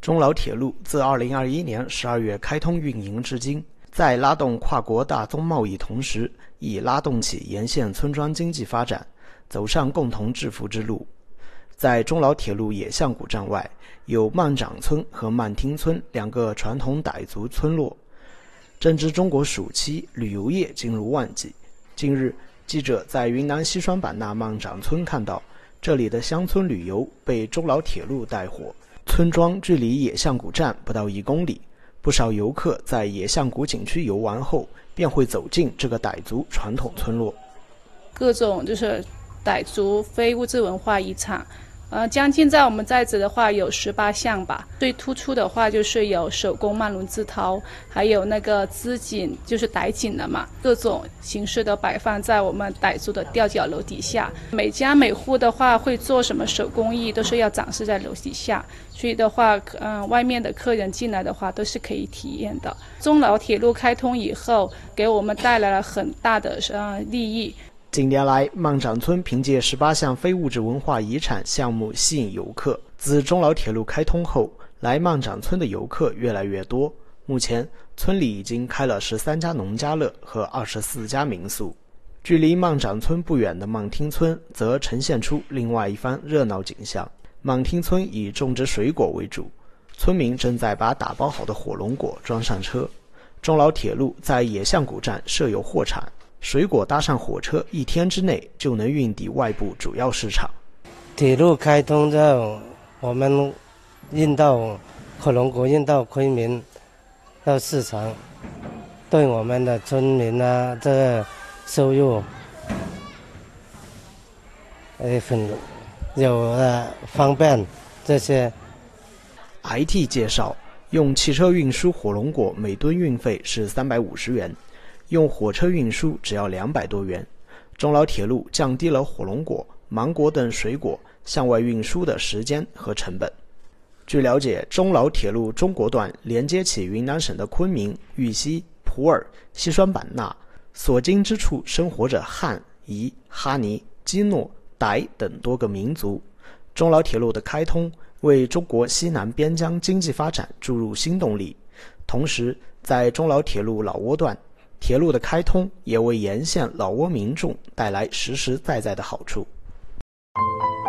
中老铁路自2021年12月开通运营至今，在拉动跨国大宗贸易同时，已拉动起沿线村庄经济发展，走上共同致富之路。在中老铁路野象谷站外，有曼掌村和曼听村两个传统傣族村落。正值中国暑期，旅游业进入旺季。近日，记者在云南西双版纳曼掌村看到，这里的乡村旅游被中老铁路带火。村庄距离野象谷站不到1公里，不少游客在野象谷景区游玩后，便会走进这个傣族传统村落。 各种就是傣族非物质文化遗产，将近在我们在职的话有18项吧。最突出的话就是有手工曼龙制陶，还有那个织锦，就是傣锦的嘛，各种形式的摆放在我们傣族的吊脚楼底下。每家每户的话会做什么手工艺，都是要展示在楼底下。所以的话，外面的客人进来的话都是可以体验的。中老铁路开通以后，给我们带来了很大的利益。 近年来，曼掌村凭借18项非物质文化遗产项目吸引游客。自中老铁路开通后，来曼掌村的游客越来越多。目前，村里已经开了13家农家乐和24家民宿。距离曼掌村不远的曼听村则呈现出另外一番热闹景象。曼听村以种植水果为主，村民正在把打包好的火龙果装上车。中老铁路在野象谷站设有货场，水果搭上火车，1天之内就能运抵外部主要市场。 铁路开通之后，我们运到火龙果，运到昆明到市场，对我们的村民啊，这个收入很有方便。这些 IT 介绍，用汽车运输火龙果每吨运费是350元。用火车运输只要200多元。中老铁路降低了火龙果、芒果等水果向外运输的时间和成本。据了解，中老铁路中国段连接起云南省的昆明、玉溪、普洱、西双版纳，所经之处生活着汉、彝、哈尼、基诺、傣等多个民族。中老铁路的开通为中国西南边疆经济发展注入新动力。同时，在中老铁路老挝段，铁路的开通也为沿线老挝民众带来实实在在的好处。